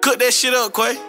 Cook that shit up, Quay.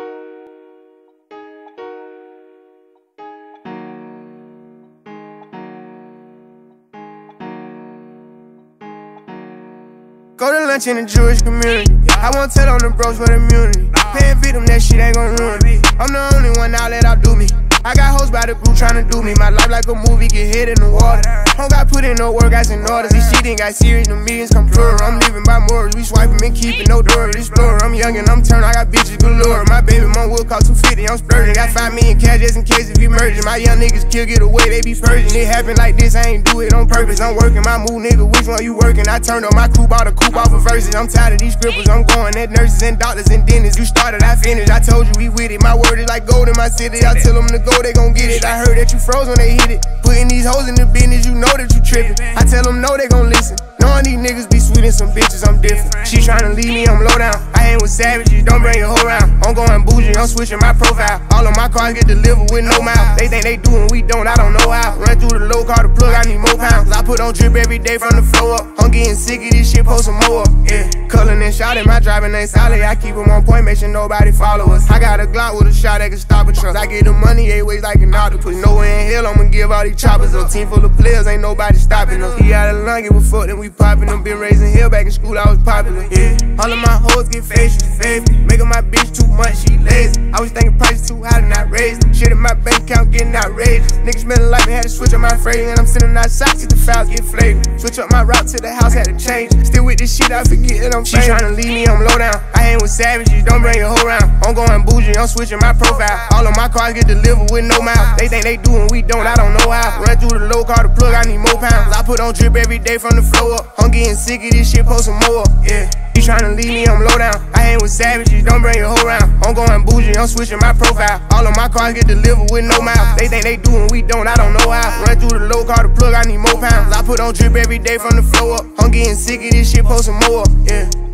Go to lunch in the Jewish community. I won't tell on the bros for immunity. Paying victim, that shit ain't gon' ruin me. I'm the only one now that outdo me. I got hoes by the group tryna do me. My life like a movie, get hit in the water. Don't got put in no work, got in orders. This shit ain't got serious, the millions come plural. I'm living by morals, we swiping and keeping no door. Explorer, I'm young and I'm turned, I got bitches galore. My baby mom will cost 250, I'm splurging. Got 5 million cash just in case if we merging. My young niggas kill, get away, they be purging. It happen like this, I ain't do it on purpose. I'm working my move, nigga, which one you working? I turned up my coupe, bought a coupe off of verses. I'm tired of these scribbles, I'm going at nurses and doctors and dentists. You started, I finished, I told you we with it. My word is like gold in my city, I tell them to go, they gon' get it. I heard that you froze when they hit it. Putting these hoes in the business, you know that you trippin'. I tell them no, they gon' listen. Knowing these niggas be sweet and some bitches, I'm different. She tryna leave me, I'm low down. I ain't with savages, don't bring your hoe round. I'm going bougie, I'm switching my profile. All of my cars get delivered with no mouth. They think they do and we don't, I don't know how. Run through the low, call the plug, I need more pounds. I put on drip every day from the flow up. I'm getting sick of this shit, post some more up. Yeah, cullin' and shouting, my driving ain't solid. I keep them on point, make sure nobody follow us. I got a Glock with a shot that can stop a truck. I get the money 8 ways like an octopus. Nowhere in hell I'ma give all these choppers up. Team full of players, ain't nobody stopping us. He out of line, give a fuck, then we poppin' them. Been raising hell back in school, I was popular. Yeah, all of my hoes get facial, favorite. Making my bitch too much, she lazy. I was thinking prices too high and not raised. Shit in my bank account getting outrageous. Niggas smelling like me, had to switch up my phrase. And I'm sitting outside, get the files get flavored. Switch up my route to the house, had to change. Still with this shit, I forget that I'm famous. She tryna leave me, I'm low down. I ain't with savages, don't bring your hoe round. I'm going bougie, I'm switching my profile. All of my cars get delivered with no mouth. They think they do and we don't, I don't know how. Run through the low, call the plug, I need more pounds. I put on drip every day from the flow up. I'm getting sick of this shit, post some more up. Yeah, you tryna leave me, I'm low down. I ain't with savages, don't bring your hoe round. I'm going bougie, I'm switching my profile. All of my cars get delivered with no mouth. They think they do and we don't, I don't know how. Run through the low, call the plug, I need more pounds. I put on drip every day from the flow up. I'm getting sick of this shit, post some more up. Yeah.